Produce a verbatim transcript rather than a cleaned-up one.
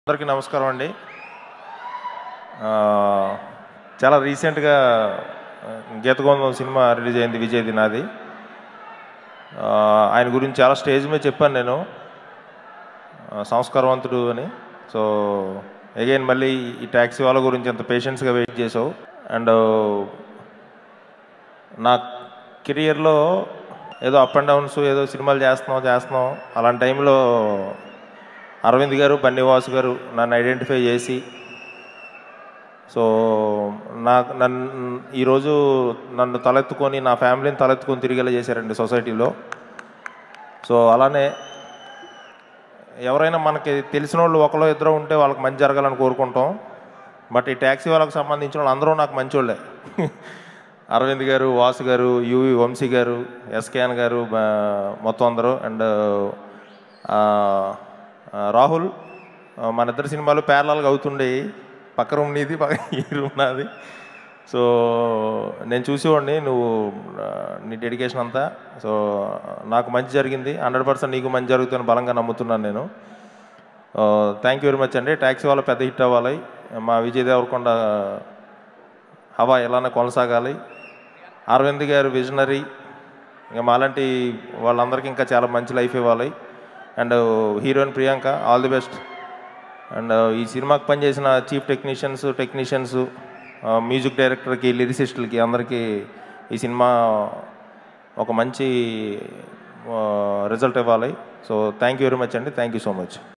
అందరికీ నమస్కారం అండి. చాలా రీసెంట్గా గీతగోందం సినిమా రిలీజ్ అయింది, విజయ్ది నాది. ఆయన గురించి చాలా స్టేజ్ మీద చెప్పాను నేను, సంస్కారవంతుడు అని. సో అగైన్ మళ్ళీ ఈ ట్యాక్సీ వాళ్ళ గురించి అంత పేషెన్స్గా వెయిట్ చేసావు. అండ్ నా కెరియర్లో ఏదో అప్ అండ్ డౌన్స్, ఏదో సినిమాలు చేస్తున్నాం చేస్తున్నాం అలాంటి టైంలో అరవింద్ గారు, బన్నీవాసు గారు నన్ను ఐడెంటిఫై చేసి, సో నాకు నన్ను ఈరోజు నన్ను తలెత్తుకొని, నా ఫ్యామిలీని తలెత్తుకొని తిరిగేలా చేశారండి సొసైటీలో. సో అలానే ఎవరైనా మనకి తెలిసిన వాళ్ళు ఒకరో ఇద్దరు ఉంటే వాళ్ళకి మంచి జరగాలని కోరుకుంటాం. బట్ ఈ ట్యాక్సీ వాళ్ళకి సంబంధించిన వాళ్ళు అందరూ నాకు మంచి వాళ్ళే. అరవింద్ గారు, వాసు గారు, యువి వంశీ గారు, ఎస్కేఎన్ గారు, మొత్తం అందరూ. అండ్ రాహుల్, మన ఇద్దరు సినిమాలు ప్యారలల్గా అవుతుండేవి. పక్క రూమ్ నీది, పక్క ఈ రూమ్ నాది. సో నేను చూసేవాడిని నువ్వు నీ డెడికేషన్ అంతా. సో నాకు మంచి జరిగింది, హండ్రెడ్ పర్సెంట్ నీకు మంచి జరుగుతుందని బలంగా నమ్ముతున్నాను నేను. థ్యాంక్ యూ వెరీ మచ్ అండి. ట్యాక్సీ వాళ్ళ పెద్ద హిట్ అవ్వాలి, మా విజయ్ దేవరకొండ హవా ఎలానే కొనసాగాలి. అరవింద్ గారు విజనరీ, ఇంకా మాలాంటి వాళ్ళందరికీ ఇంకా చాలా మంచి లైఫ్ ఇవ్వాలి. And heroine Priyanka, all the best. And ఈ సినిమాకి పనిచేసిన చీఫ్ టెక్నీషియన్స్ టెక్నీషియన్స్ మ్యూజిక్ డైరెక్టర్కి, లిరిసిస్టులకి అందరికీ ఈ సినిమా ఒక మంచి రిజల్ట్ ఇవ్వాలి. So thank you very much అండి. Thank you so much.